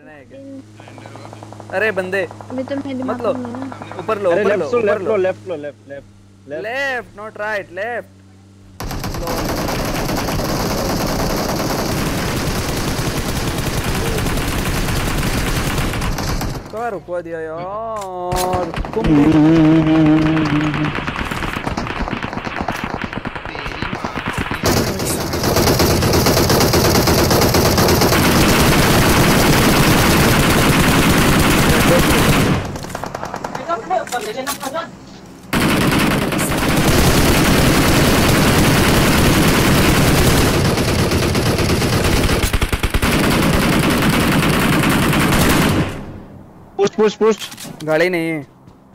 अरे बंदे अभी तो मेरे दिमाग मत लो, में ना ऊपर लो, ऊपर लो, ऊपर लो, लेफ्ट नॉट राइट, लेफ्ट। क्या रुकवा दिया यार तुम भी। पुश गाड़ी नहीं है।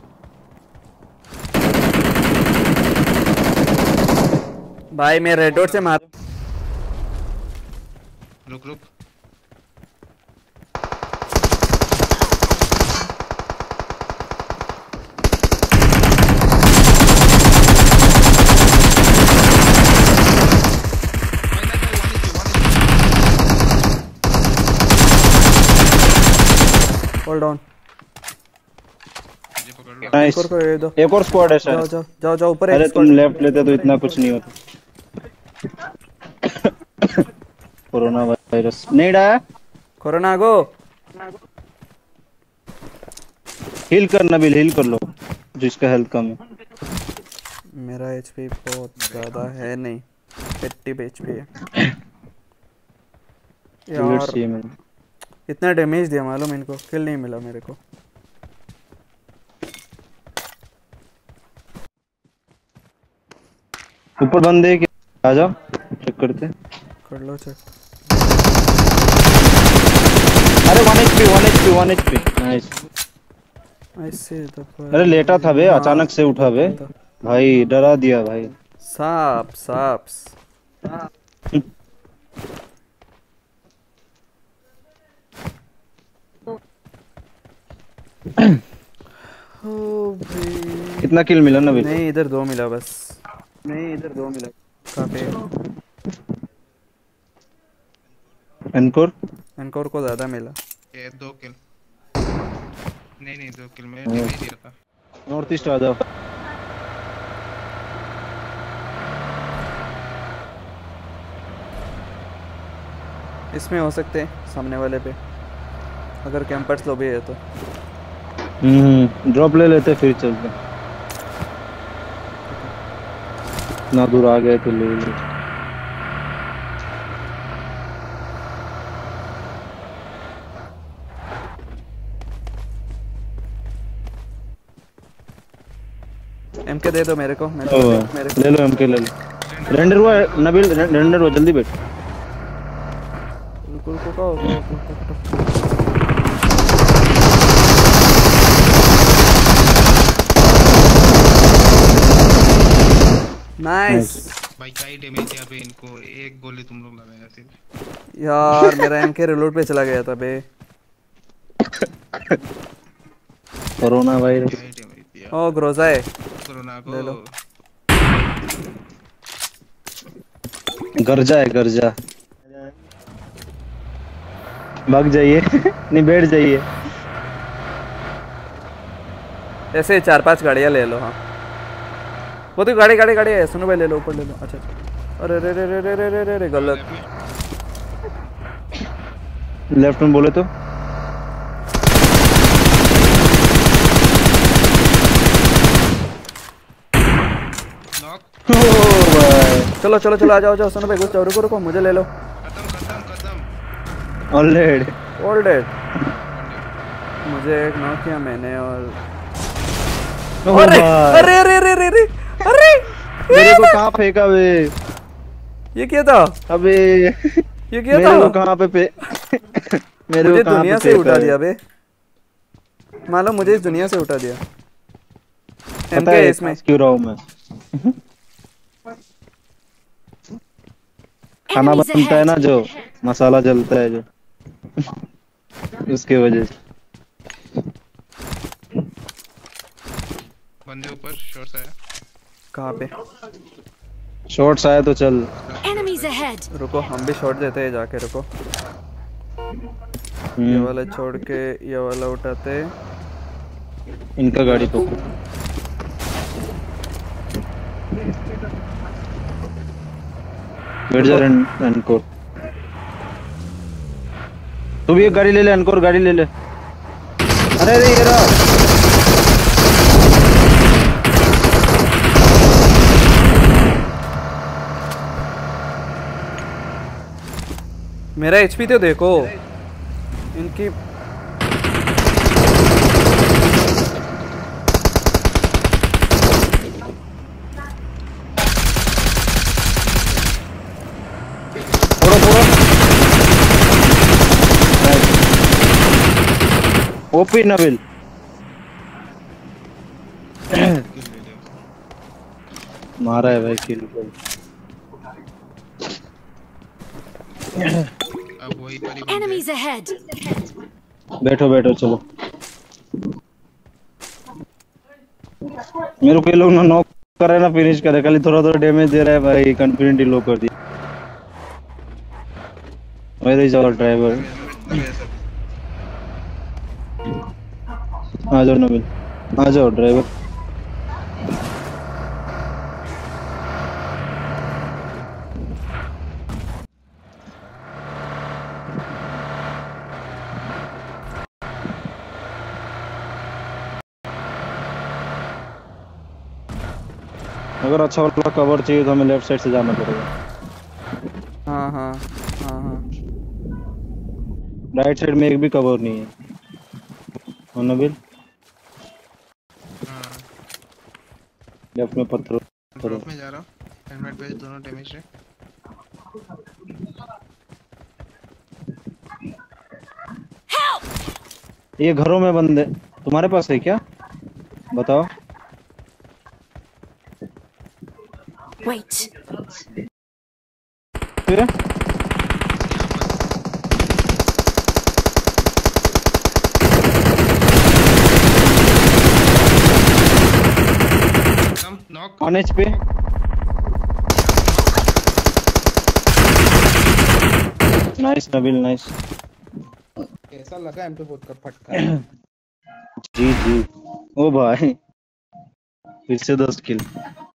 भाई मैं रेड डॉट से मार। रुक होल्ड ऑन। नाइस। एक और स्क्वाड है शायद। जाओ ऊपर। अरे तुम लेफ्ट लेते तो इतना कुछ नहीं होता। कोरोना वायरस नहीं डाया। कोरोना गो हील कर नबील, हील कर लो जिसका हेल्थ कम है। मेरा एचपी बहुत ज्यादा है नहीं, 80 एचपी है यार। इतना डैमेज दिया मालूम, इनको किल नहीं मिला मेरे को। ऊपर बंदे के आ जाओ, चेक करते। कर लो चेक। अरे 1 HP नाइस। ऐसे तो अरे लेटा था बे, अचानक से उठा बे भाई, डरा दिया भाई। सांप ओ भाई कितना किल मिला ना? नहीं इधर 2 मिला बस। कहाँ पे? एनकोर को ज्यादा मिला। ये 2 किल नहीं 2 किल में नहीं दिया था। नॉर्थ ईस्ट आ जाओ। इसमें हो सकते हैं सामने वाले पे, अगर कैंपर्स लो भी है तो। ड्रॉप ले लेते फिर चलते। ना दूर आ गए तो ले ले। एमके दे दो मेरे को। ले लो एमके ले लो। रेंडर हुआ नबील, रेंडर हुआ, जल्दी बैठ। नाइस भाई क्या ही डैमेज दिया बे इनको, एक गोली तुम लोग लगाया सिर्फ यार। मेरा एमके रिलोड पे चला गया था बे। Corona virus. ओ ग्रोजा है, कोरोना को ले लो। गर्जा है, गर्जा। भाग जाइए नहीं बैठ जाइए। ऐसे 4-5 गाड़ियाँ ले लो। हाँ वो तो गाड़ी है। सुनो भाई ले लो, ऊपर ले लो। अच्छा अरे रे गलत। लेफ्ट में बोले तो चलो आ जाओ। सुनो भाई घुस जाओ। रुको मुझे ले लो। खत्म ऑल डेड। मुझे एक नॉक किया मैंने और अरे मेरे को कहाँ फेंका बे? ये क्या था? अबे ये क्या था? मेरे को कहाँ पे मेरे मुझे को दुनिया से उठा दिया बे। मालूम मुझे इस दुनिया से उठा दिया। पता है इसमें क्यों रहा हूँ मैं? खाना बनता है ना जो मसाला जलता है जो उसके वजह से। बंदे ऊपर शॉट्स आया। कहाँ पे? शॉट्स आया तो चल। Enemies ahead. रुको हम भी शॉट देते हैं जाके। रुको ये वाला छोड़ के ये वाला उठाते। इनका गाड़ी तो बैठ जा एनकोर। तू भी एक गाड़ी ले ले, एनकोर गाड़ी ले ले। अरे अरे ये रहा। मेरा एचपी तो देखो इनकी। ओपी नबिल मारा है भाई किल को। अब वही पर ही बंदे हैं। Enemies ahead! बैठो बैठो चलो। मेरे को ये लोग ना नॉक कर रहे हैं ना फिनिश करे, खाली थोड़ा थोड़ा डैमेज दे रहा है भाई। कॉन्फिडेंट लो कर दिया। Where is our driver? आ जाओ नबिल, आ जाओ ड्राइवर। अगर अच्छा वाला कवर चाहिए तो हमें लेफ्ट साइड से जाना पड़ेगा। हाँ हाँ हाँ हाँ राइट साइड में एक भी कवर नहीं है। और नबिल हाँ लेफ्ट में पत्थर। ड्रॉप में जा रहा हूँ। हेलमेट पे दोनों डैमेज है। ये घरों में बंदे तुम्हारे पास है क्या? बताओ। Wait. फिर कम नॉक। ऑन एच पे नाइस नबिल नाइस। कैसा लगा MP4 का फटका? जी जी ओ भाई फिर से 10 किल।